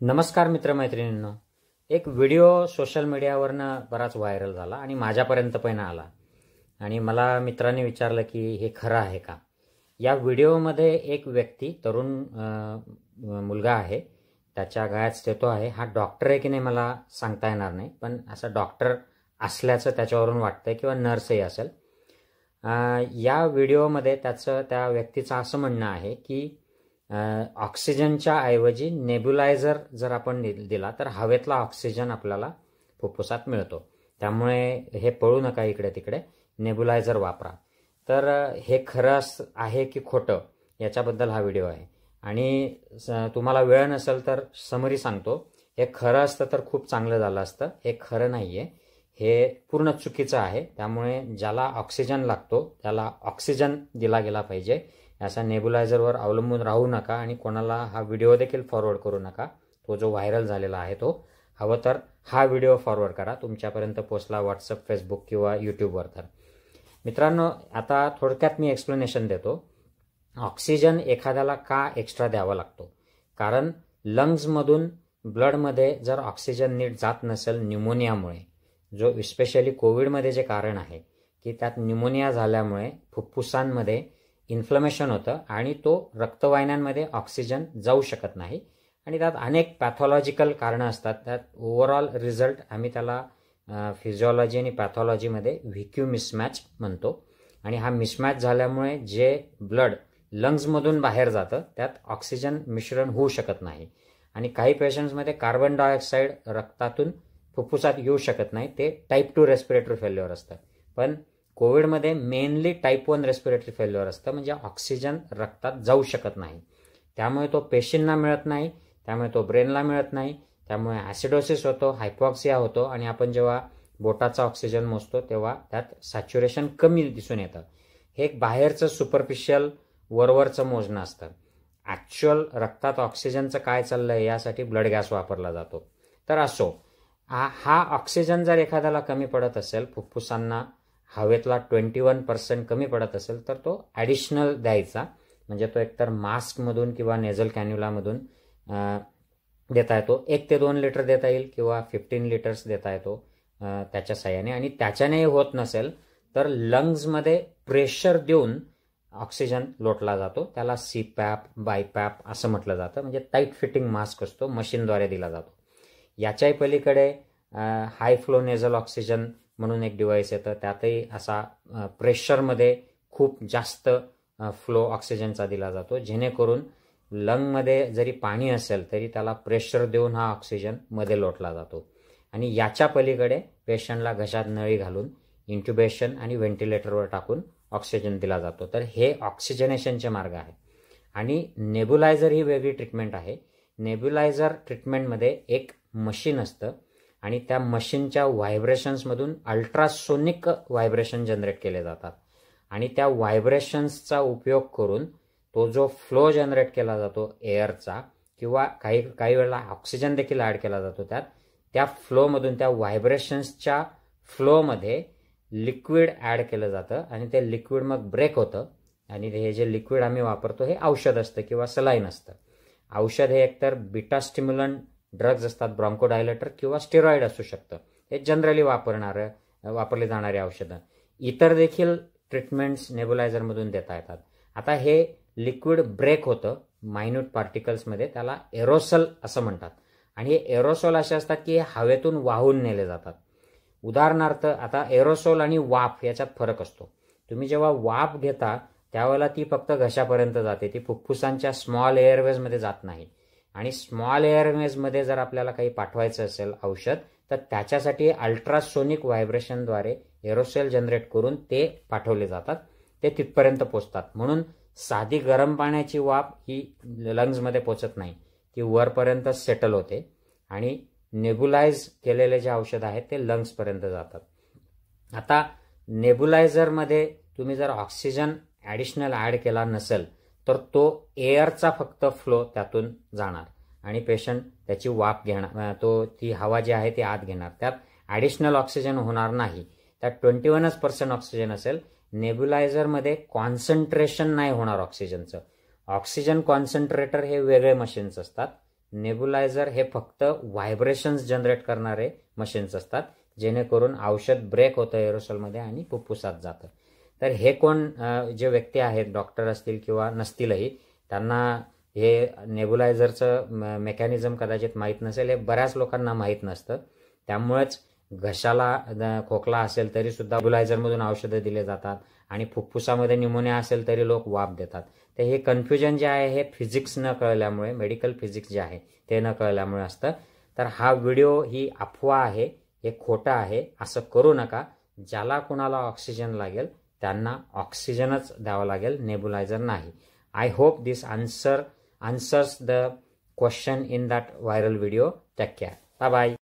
नमस्कार मित्रमैत्रिणींनो, एक video social मीडियावरनं बराच व्हायरल झाला आणि माझ्यापर्यंत पण आला आणि मला मित्रांनी विचारलं की हे खरं आहे का. या व्हिडिओमध्ये एक व्यक्ती तरुण मुलगा आहे, त्याच्या गळ्यात स्टेथो आहे. हा डॉक्टर आहे की नाही मला सांगता येणार नाही, पण असं डॉक्टर असल्याचं त्याच्यावरून वाटतंय किंवा नर्सही असेल. या व्हिडिओमध्ये त्या व्यक्तीचं असं म्हणणं आहे की ऑक्सिजनच्या ऐवजी नेब्युलायझर जर आपण दिला तर हवेतला ऑक्सिजन आपल्याला फुफ्फुसात मिळतो. त्यामुळे हे पळू नका इकडे तिकडे, नेब्युलायझर वापरा. तर हे खरं आहे की खोटं याच्याबद्दल हा व्हिडिओ आहे. आणि तुम्हाला वेळ नसेल तर समरी सांगतो. हे खरं असतं तर खूप चांगलं झालं असतं. हे खरं नाही आहे, हे पूर्ण चुकीचं आहे. त्यामुळे ज्याला ऑक्सिजन लागतो त्याला ऑक्सिजन दिला गेला पाहिजे. असा नेब्युलायझरवर अवलंबून राहू नका आणि कोणाला हा व्हिडिओ देखील फॉरवर्ड करू नका. तो जो व्हायरल झालेला आहे तो हवं तर हा व्हिडिओ फॉरवर्ड करा, तुमच्यापर्यंत पोचला व्हॉट्सअप, फेसबुक किंवा यूट्यूबवर. तर मित्रांनो, आता थोडक्यात मी एक्सप्लेनेशन देतो. ऑक्सिजन एखाद्याला का एक्स्ट्रा द्यावा लागतो? कारण लंग्समधून ब्लडमध्ये जर ऑक्सिजन नीट जात नसेल न्यूमोनियामुळे, जो स्पेशली कोविडमध्ये जे कारण आहे की त्यात न्यूमोनिया झाल्यामुळे फुफ्फुसांमध्ये इन्फ्लमेशन होतं आणि तो रक्तवाहिन्यांमध्ये ऑक्सिजन जाऊ शकत नाही आणि त्यात अनेक पॅथॉलॉजिकल कारणं असतात. त्यात ओव्हरऑल रिझल्ट आम्ही त्याला फिजिओलॉजी आणि पॅथॉलॉजीमध्ये व्हीक्यू मिसमॅच म्हणतो. आणि हा मिसमॅच झाल्यामुळे जे ब्लड लंग्समधून बाहेर जातं त्यात ऑक्सिजन मिश्रण होऊ शकत नाही आणि काही पेशंट्समध्ये कार्बन डायऑक्साईड रक्तातून फुफ्फुसात येऊ शकत नाही. ते टाईप 2 रेस्पिरेटरी फेल्युअर असतं. पण कोविडमध्ये मेनली टाईप 1 रेस्पिरेटरी फेल्युअर असतं, म्हणजे ऑक्सिजन रक्तात जाऊ शकत नाही. त्यामुळे तो पेशींना मिळत नाही, त्यामुळे तो ब्रेनला मिळत नाही, त्यामुळे ॲसिडोसिस होतो, हायपॉक्सिया होतो आणि आपण जेव्हा बोटाचा ऑक्सिजन मोजतो तेव्हा त्यात सॅच्युरेशन कमी दिसून येतं. हे एक बाहेरचं सुपरफिशियल वरवरचं मोजणं असतं. ॲक्च्युअल रक्तात ऑक्सिजनचं काय चाललंय यासाठी ब्लड गॅस वापरला जातो. तर असो, हा ऑक्सिजन जर एखाद्याला कमी पडत असेल, फुफ्फुसांना हवेतला 21% कमी पडत असेल तर तो ॲडिशनल द्यायचा. म्हणजे तो एकतर मास्कमधून किंवा नेझल कॅन्युलामधून देता येतो. 1 ते 2 लिटर देता येईल किंवा 15 लिटर्स देता येतो त्याच्या साह्याने. आणि त्याच्यानेही होत नसेल तर लंग्समध्ये प्रेशर देऊन ऑक्सिजन लोटला जातो. त्याला सीपॅप, बायपॅप असं म्हटलं जातं. म्हणजे टाईट फिटिंग मास्क असतो, मशीनद्वारे दिला जातो. याच्याही पलीकडे हाय फ्लो नेझल ऑक्सिजन म्हणून एक डिव्हाइस येतं. त्यातही असा प्रेशरमध्ये खूप जास्त फ्लो ऑक्सिजनचा दिला जातो, जेणेकरून लंगमध्ये जरी पाणी असेल तरी त्याला प्रेशर देऊन हा ऑक्सिजन मध्ये लोटला जातो. आणि याच्या पलीकडे पेशंटला घशात नळी घालून इंट्युबेशन आणि व्हेंटिलेटरवर टाकून ऑक्सिजन दिला जातो. तर हे ऑक्सिजनेशनचे मार्ग आहेत. आणि नेब्युलायझर ही वेगळी ट्रीटमेंट आहे. नेब्युलायझर ट्रीटमेंटमध्ये एक मशीन असतं आणि त्या मशीनच्या व्हायब्रेशन्समधून अल्ट्रासोनिक व्हायब्रेशन जनरेट केले जातात आणि त्या व्हायब्रेशन्सचा उपयोग करून तो जो फ्लो जनरेट केला जातो एअरचा, किंवा काही वेळेला ऑक्सिजन देखील ॲड केला जातो त्या फ्लोमधून, त्या व्हायब्रेशन्सच्या फ्लोमध्ये लिक्विड ॲड केलं जातं आणि ते लिक्विड मग ब्रेक होतं. आणि हे जे लिक्विड आम्ही वापरतो हे औषध असतं किंवा सलाईन असतं. औषध हे एकतर बीटा स्टिम्युलंट ड्रग्ज असतात, ब्रॉन्कोडायलेटर, किंवा स्टेरॉइड असू शकतं. हे जनरली वापरली जाणारी औषधं. इतर देखील ट्रीटमेंट्स नेब्युलायझरमधून देता येतात. आता हे लिक्विड ब्रेक होतं मायन्यूट पार्टिकल्समध्ये, त्याला एरोसोल असं म्हणतात. आणि हे एरोसोल असे असतात की हे हवेतून वाहून नेले जातात. उदाहरणार्थ, आता एरोसोल आणि वाफ याच्यात फरक असतो. तुम्ही जेव्हा वाफ घेता त्यावेळेला ती फक्त घशापर्यंत जाते, ती फुफ्फुसांच्या स्मॉल एअरवेजमध्ये जात नाही. आणि स्मॉल एअरवेजमध्ये जर आपल्याला काही पाठवायचं असेल औषध, तर त्याच्यासाठी अल्ट्रासोनिक व्हायब्रेशनद्वारे एरोसोल जनरेट करून ते पाठवले जातात, ते तिथपर्यंत पोचतात. म्हणून साधी गरम पाण्याची वाफ ही लंग्समध्ये पोचत नाही, ती वरपर्यंत सेटल होते आणि नेब्युलाइज केलेले जे औषध आहेत ते लंग्सपर्यंत जातात. आता नेब्युलायझरमध्ये तुम्ही जर ऑक्सिजन ॲडिशनल ॲड केला नसेल तर तो एअरचा फक्त फ्लो त्यातून जाणार आणि पेशंट त्याची वाफ घेणार, ती हवा जी आहे ती आत घेणार. त्यात ॲडिशनल ऑक्सिजन होणार नाही. त्यात 21% ऑक्सिजन असेल. नेब्युलायझरमध्ये कॉन्सन्ट्रेशन नाही होणार ऑक्सिजनचं. ऑक्सिजन कॉन्सन्ट्रेटर हे वेगळे मशीन्स असतात, नेबुलायझर हे फक्त व्हायब्रेशन्स जनरेट करणारे मशीन्स असतात, जेणेकरून औषध ब्रेक होतं एरोसोलमध्ये आणि फुफ्फुसात जातं. तर हे कोण जे व्यक्ती आहेत, डॉक्टर असतील किंवा नसतीलही, त्यांना हे नेबुलायझरचं मेकॅनिझम कदाचित माहीत नसेल. हे बऱ्याच लोकांना माहीत नसतं. त्यामुळेच घशाला खोकला असेल तरी सुद्धा नेबुलायझरमधून औषधं दिले जातात आणि फुफ्फुसामध्ये न्यूमोनिया असेल तरी लोक वाफ देतात. तर हे कन्फ्युजन जे आहे हे फिजिक्स न कळल्यामुळे, मेडिकल फिजिक्स जे आहे ते न कळल्यामुळे असतं. तर हा व्हिडिओ ही अफवा आहे, हे खोटं आहे, असं करू नका. ज्याला कुणाला ऑक्सिजन लागेल त्यांना ऑक्सिजनच द्यावा लागेल, नेबुलायझर नाही. I hope this answers the question in that viral video. Take care. Bye bye.